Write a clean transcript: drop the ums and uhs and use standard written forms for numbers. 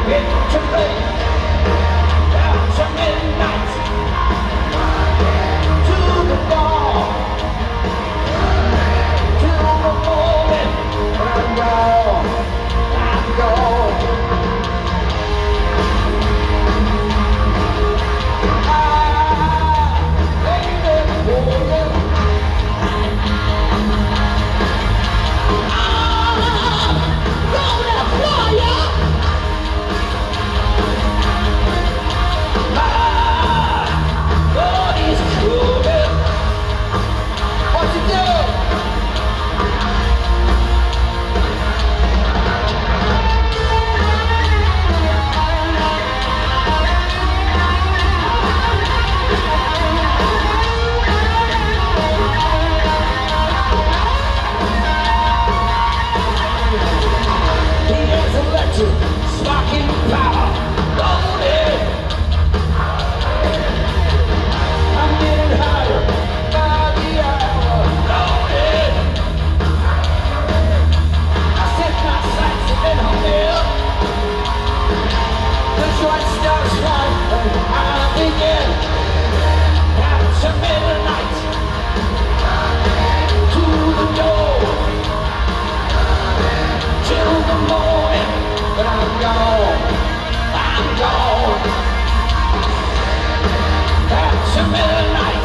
into late, after midnight, to the dawn, till the morning, I'm gone, I'm gone. Sparking power, loaded. I'm getting higher by the hour, loaded. I set my sights and I'm there. The joint starts flying and I begin. After midnight, to the door, till the morning. But I'm gone, I'm gone. After midnight.